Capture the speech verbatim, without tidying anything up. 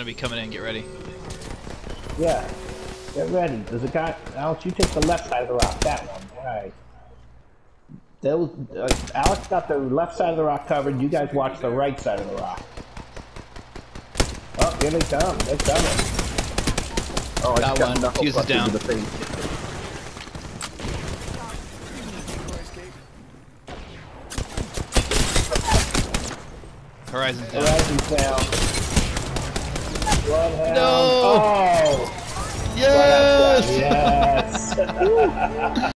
gonna be coming in. Get ready. Yeah. Get ready. There's a guy. Alex, you take the left side of the rock. That one. Alright. Those, uh, Alex got the left side of the rock covered. You guys watch the right side of the rock. Oh, here they come. They're coming. Oh, I Got just got one. knuckle Fuse is clutched down. into the face. Horizon's down. Horizon's down. Bloodhound. No! Oh! Yes! Bloodhound's down. Yes!